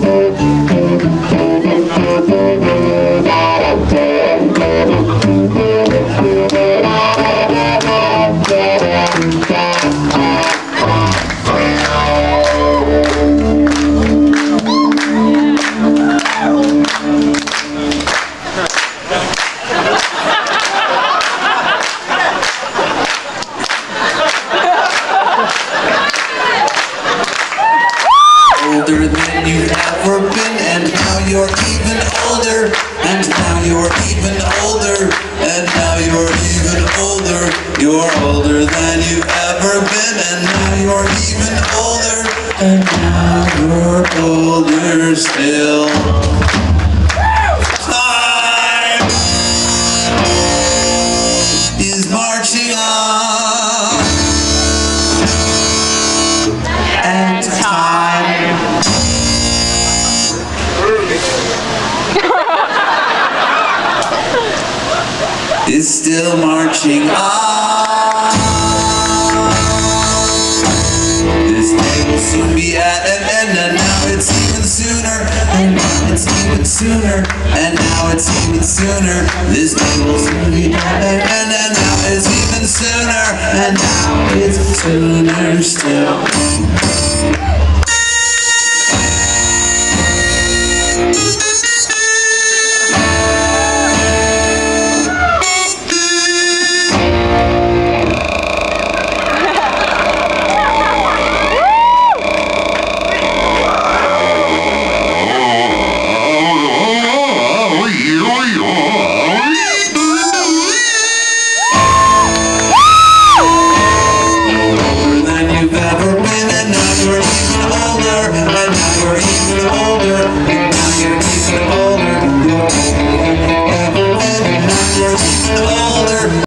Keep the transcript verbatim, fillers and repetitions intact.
Older than you've ever been, and now you're even older, and now you're even older, and now you're even older. You're older than you've ever been, and now you're even older, and now you're older still. Time is marching on, and time is still marching on. This day will soon be at an end, and now it's even sooner, and now it's even sooner, and now it's even sooner. This day will soon be at an end, and now it's even sooner, and now it's sooner still.